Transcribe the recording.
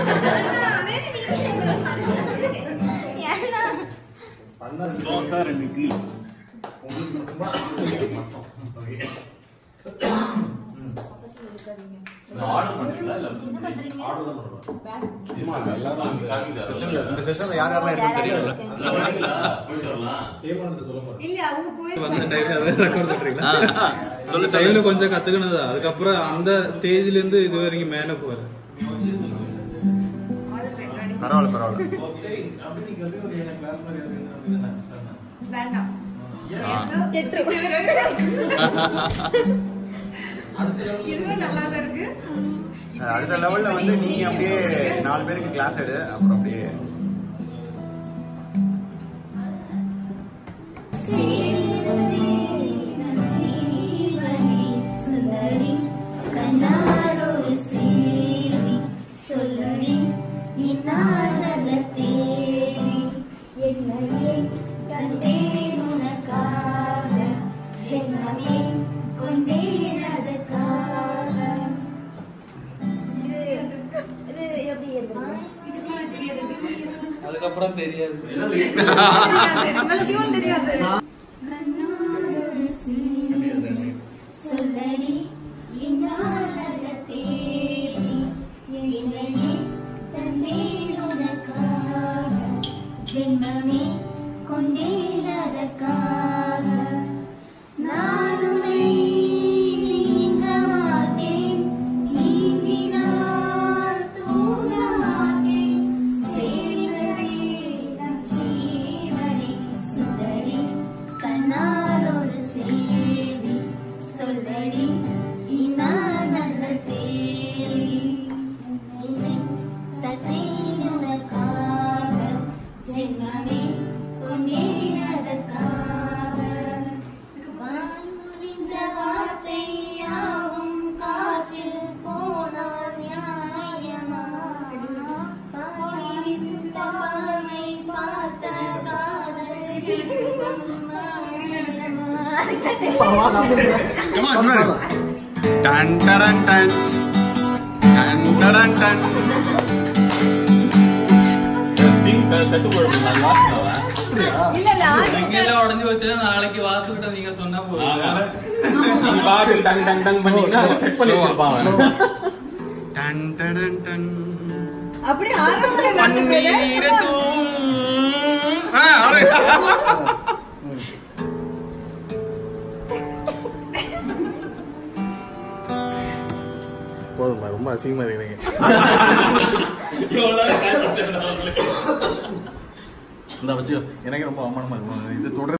Dosa 2 idli order பண்றீங்களா இல்ல order தான் பண்ணுவோம். இந்த செஷன்ல யார் யாரெல்லாம் இருக்கு தெரியல. போயிட்டு வரலாம். பேமெண்ட் சொல்ல போறேன். இல்ல அவங்க போய் வந்த டைம்ல அத ரெக்கார்ட் பண்றீங்களா? சொல்ல டைம்ல கொஞ்சம் கத்துக்கினதா. அதுக்கு அப்புறம் அந்த ஸ்டேஜ்ல இருந்து இது வரைக்கும் மேல போற. பரவாயில்ல. ஓகே. அப்படி நீங்க வந்து கிளாஸ் மாதிரி ஏதாவது வேண்டாம். அடுத்த லெவல்ல வந்து நீ அப்படியே 4 பேருக்கு கிளாஸ் எடு அப்புறம் அப்படியே அதுக்கப்புறம் தெரியாது. உடஞ்சு வச்சு நாளைக்கு வாசு கிட்ட நீங்க சொன்னா போதும். ரொம்ப அசிங்கமா இருக்கீங்க. எனக்கு ரொம்ப அவமானமா இருக்கும் இது தொடர்.